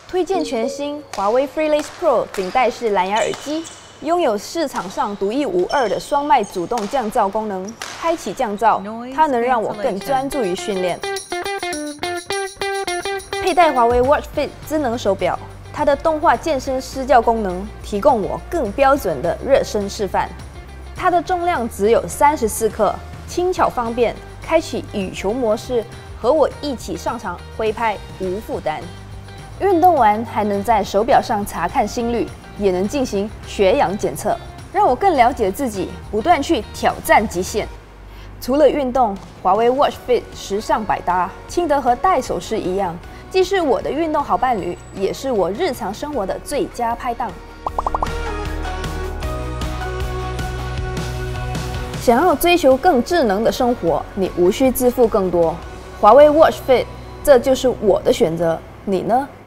推荐全新华为 FreeLace Pro 顶戴式蓝牙耳机，拥有市场上独一无二的双麦主动降噪功能。开启降噪，它能让我更专注于训练。佩戴华为 Watch Fit 智能手表，它的动画健身施教功能提供我更标准的热身示范。它的重量只有34克，轻巧方便。开启羽球模式，和我一起上场挥拍无负担。运动完还能在手表上查看心率，也能进行血氧检测，让我更了解自己，不断去挑战极限。除了运动，华为 Watch Fit 时尚百搭，轻得和戴首饰一样，既是我的运动好伴侣，也是我日常生活的最佳拍档。想要追求更智能的生活，你无需支付更多。华为 Watch Fit， 这就是我的选择，你呢？